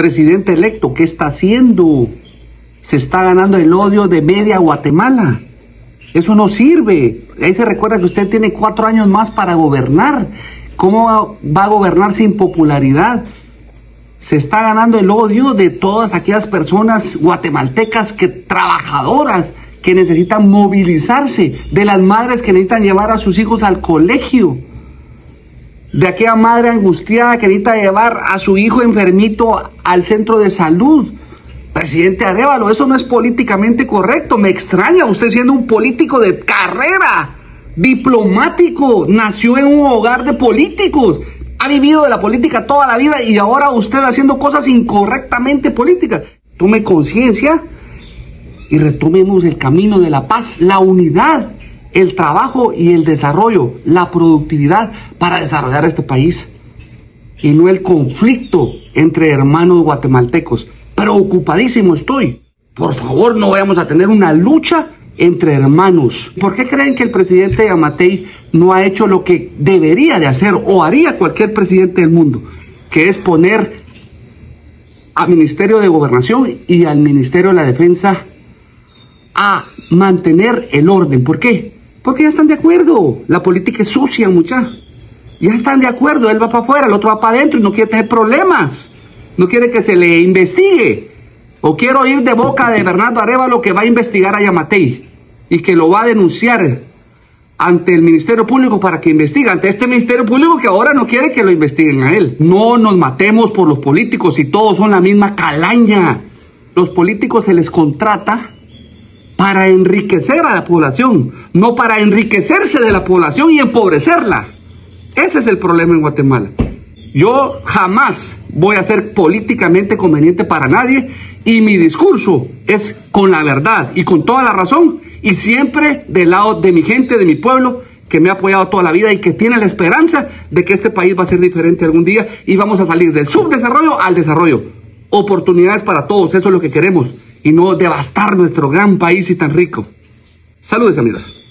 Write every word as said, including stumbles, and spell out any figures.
Presidente electo, ¿qué está haciendo? Se está ganando el odio de media Guatemala. Eso no sirve. Ahí se recuerda que usted tiene cuatro años más para gobernar. ¿Cómo va a gobernar sin popularidad? Se está ganando el odio de todas aquellas personas guatemaltecas que trabajadoras que necesitan movilizarse, de las madres que necesitan llevar a sus hijos al colegio, de aquella madre angustiada que necesita llevar a su hijo enfermito al centro de salud. Presidente Arévalo, eso no es políticamente correcto. Me extraña usted siendo un político de carrera, diplomático, nació en un hogar de políticos, ha vivido de la política toda la vida y ahora usted haciendo cosas incorrectamente políticas. Tome conciencia y retomemos el camino de la paz, la unidad, el trabajo y el desarrollo, la productividad para desarrollar este país y no el conflicto entre hermanos guatemaltecos. Preocupadísimo estoy. Por favor, no vayamos a tener una lucha entre hermanos. ¿Por qué creen que el presidente Yamatei no ha hecho lo que debería de hacer o haría cualquier presidente del mundo? Que es poner al Ministerio de Gobernación y al Ministerio de la Defensa a mantener el orden. ¿Por qué? Porque ya están de acuerdo. La política es sucia, mucha. Ya están de acuerdo. Él va para afuera, el otro va para adentro y no quiere tener problemas. No quiere que se le investigue. O quiero oír de boca de Bernardo Arévalo que va a investigar a Yamatei y que lo va a denunciar ante el Ministerio Público para que investigue. Ante este Ministerio Público que ahora no quiere que lo investiguen a él. No nos matemos por los políticos y todos son la misma calaña. Los políticos se les contrata para enriquecer a la población, no para enriquecerse de la población y empobrecerla. Ese es el problema en Guatemala. Yo jamás voy a ser políticamente conveniente para nadie y mi discurso es con la verdad y con toda la razón y siempre del lado de mi gente, de mi pueblo, que me ha apoyado toda la vida y que tiene la esperanza de que este país va a ser diferente algún día y vamos a salir del subdesarrollo al desarrollo. Oportunidades para todos, eso es lo que queremos y no devastar nuestro gran país y tan rico. Saludos, amigos.